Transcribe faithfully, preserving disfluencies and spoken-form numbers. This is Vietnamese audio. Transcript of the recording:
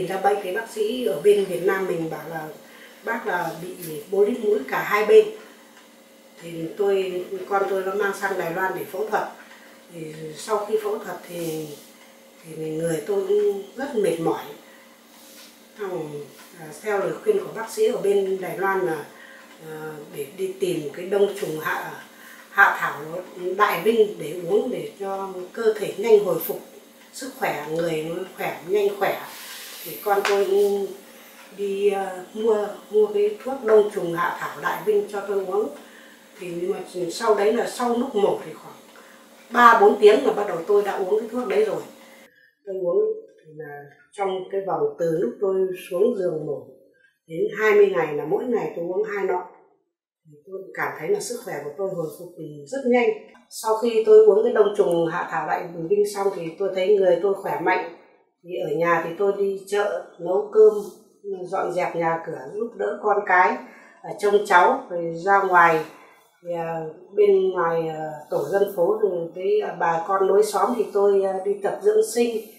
tìm ra bệnh thì bác sĩ ở bên Việt Nam mình bảo là bác là bị polyp mũi cả hai bên. Thì tôi con tôi nó mang sang Đài Loan để phẫu thuật. Thì sau khi phẫu thuật thì, thì người tôi cũng rất mệt mỏi. Theo lời khuyên của bác sĩ ở bên Đài Loan là để đi tìm cái đông trùng hạ hạ thảo đại vinh để uống để cho cơ thể nhanh hồi phục, sức khỏe người nó khỏe nhanh khỏe. Thì con tôi đi uh, mua mua cái thuốc đông trùng hạ thảo đại vinh cho tôi uống. Thì nhưng mà sau đấy là sau lúc mổ thì khoảng ba bốn tiếng là bắt đầu tôi đã uống cái thuốc đấy rồi. Tôi uống thì là trong cái vòng từ lúc tôi xuống giường mổ đến hai mươi ngày là mỗi ngày tôi uống hai lọ. Tôi cảm thấy là sức khỏe của tôi hồi phục rất nhanh. Sau khi tôi uống cái đông trùng hạ thảo đại vinh xong thì tôi thấy người tôi khỏe mạnh. Thì ở nhà thì tôi đi chợ nấu cơm, dọn dẹp nhà cửa, giúp đỡ con cái, trông cháu, rồi ra ngoài thì bên ngoài tổ dân phố thì với bà con lối xóm thì tôi đi tập dưỡng sinh.